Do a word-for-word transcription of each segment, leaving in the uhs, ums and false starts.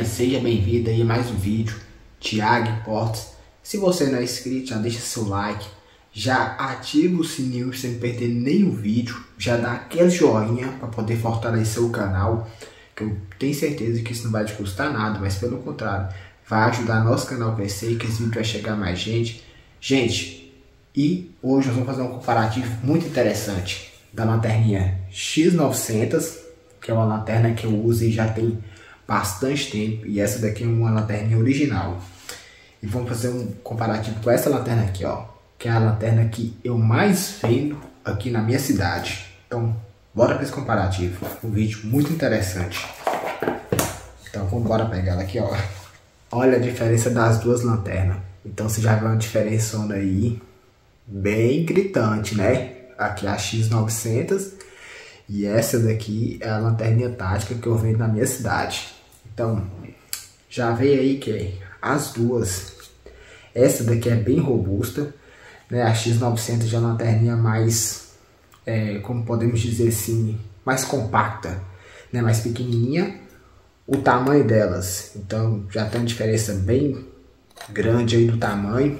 galerinha, seja bem-vindo aí a mais um vídeo, Thiago Portes. Se você não é inscrito, já deixa seu like, já ativa o sininho para você não perder nenhum vídeo, já dá aquele joinha para poder fortalecer o canal, que eu tenho certeza que isso não vai te custar nada, mas pelo contrário, vai ajudar nosso canal a crescer e que esse vídeo vai chegar a mais gente. Gente, e hoje nós vamos fazer um comparativo muito interessante da lanterninha X novecentos, que é uma lanterna que eu uso e já tem bastante tempo, e essa daqui é uma lanterninha original. E vamos fazer um comparativo com essa lanterna aqui, ó, que é a lanterna que eu mais vendo aqui na minha cidade. Então, bora para esse comparativo, um vídeo muito interessante. Então, vamos embora pegar ela aqui, ó. Olha a diferença das duas lanternas. Então, você já vê uma diferença aí bem gritante, né? Aqui é a X novecentos e essa daqui é a lanterninha tática que eu vendo na minha cidade. Então, já vê aí que as duas, essa daqui é bem robusta, né? A X novecentos já é uma lanterninha mais, é, como podemos dizer assim, mais compacta, né? Mais pequenininha, o tamanho delas. Então, já tem uma diferença bem grande aí do tamanho.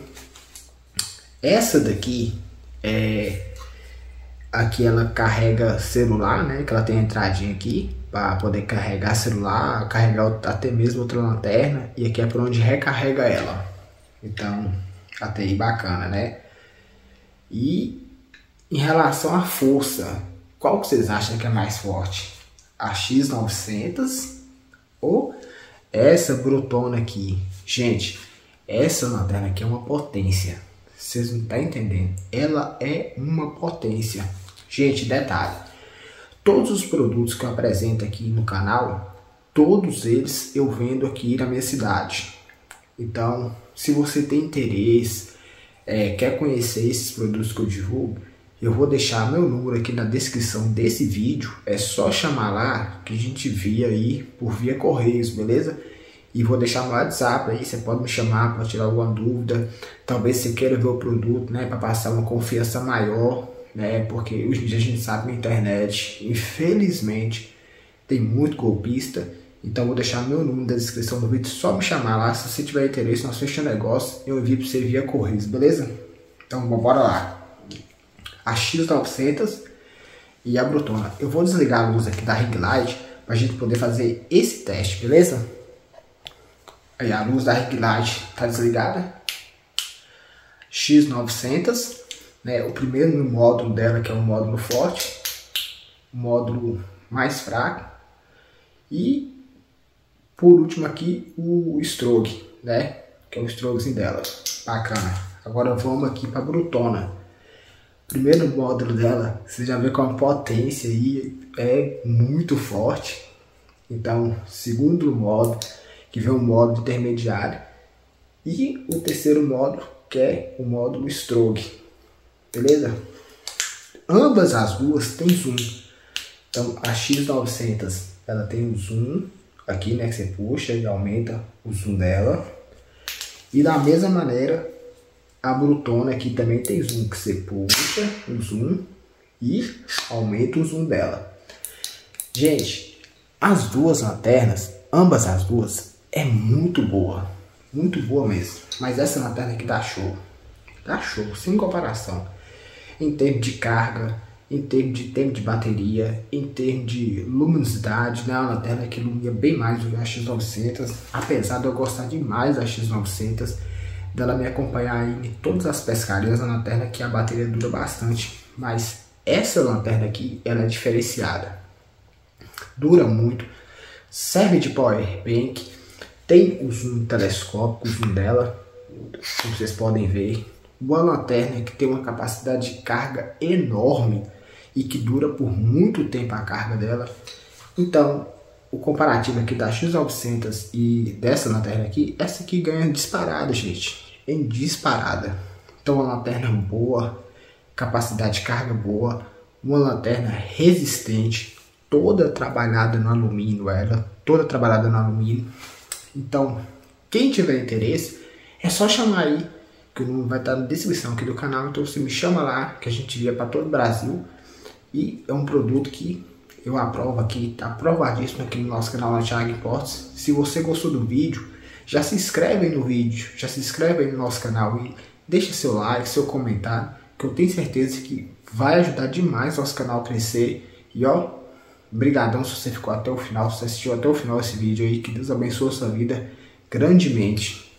Essa daqui é... Aqui ela carrega celular, né? Que ela tem a entradinha aqui para poder carregar celular, carregar até mesmo outra lanterna. E aqui é por onde recarrega ela. Então, até aí bacana, né? E em relação à força, qual que vocês acham que é mais forte? A X novecentos ou essa brutona aqui? Gente, essa lanterna aqui é uma potência. Vocês não estão entendendo? Ela é uma potência. Gente, detalhe. Todos os produtos que eu apresento aqui no canal, todos eles eu vendo aqui na minha cidade. Então, se você tem interesse, é, quer conhecer esses produtos que eu divulgo, eu vou deixar meu número aqui na descrição desse vídeo. É só chamar lá que a gente via aí por via Correios, beleza? E vou deixar meu WhatsApp aí, você pode me chamar para tirar alguma dúvida. Talvez você queira ver o produto, né, para passar uma confiança maior, né? Porque hoje em dia a gente sabe na internet, infelizmente, tem muito golpista. Então vou deixar meu número na descrição do vídeo, só me chamar lá. Se você tiver interesse, nós fechamos o negócio, eu envio para você via Correios, beleza? Então bora lá. A X novecentos e a brutona. Eu vou desligar a luz aqui da ring light para a gente poder fazer esse teste, beleza? Aí a luz da ring light tá desligada. X novecentos, né? O primeiro módulo dela, que é o módulo forte, o módulo mais fraco, e por último aqui o stroke, né? Que é o strokezinho dela. Bacana. Agora vamos aqui para a brutona. Primeiro módulo dela, você já vê com a potência aí é muito forte. Então, segundo módulo, que vem o módulo intermediário, e o terceiro módulo, que é o módulo stroke, beleza? Ambas as duas tem zoom. Então a X novecentos ela tem um zoom aqui, né, que você puxa e aumenta o zoom dela, e da mesma maneira a brutona aqui também tem zoom, que você puxa o zoom e aumenta o zoom dela. Gente, as duas lanternas, ambas as duas, é muito boa, muito boa mesmo. Mas essa lanterna aqui dá show, dá show, sem comparação. Em termos de carga, em termos de tempo de bateria, em termos de luminosidade, né? Uma lanterna que ilumina bem mais do que a X novecentos. Apesar de eu gostar demais da X novecentos, dela me acompanhar aí em todas as pescarias, a lanterna que a bateria dura bastante. Mas essa lanterna aqui, ela é diferenciada, dura muito, serve de power bank. Tem o zoom telescópico, o zoom dela, como vocês podem ver. Uma lanterna que tem uma capacidade de carga enorme e que dura por muito tempo a carga dela. Então, o comparativo aqui da X novecentos e dessa lanterna aqui, essa aqui ganha disparada, gente. Em disparada. Então, uma lanterna boa, capacidade de carga boa, uma lanterna resistente, toda trabalhada no alumínio, ela, toda trabalhada no alumínio. Então, quem tiver interesse, é só chamar aí, que o número vai estar na descrição aqui do canal. Então você me chama lá, que a gente envia para todo o Brasil. E é um produto que eu aprovo aqui, tá aprovadíssimo aqui no nosso canal da Thiago Imports. Se você gostou do vídeo, já se inscreve aí no vídeo, já se inscreve aí no nosso canal e deixa seu like, seu comentário, que eu tenho certeza que vai ajudar demais nosso canal a crescer. E ó, brigadão se você ficou até o final, se você assistiu até o final desse vídeo aí, que Deus abençoe a sua vida grandemente.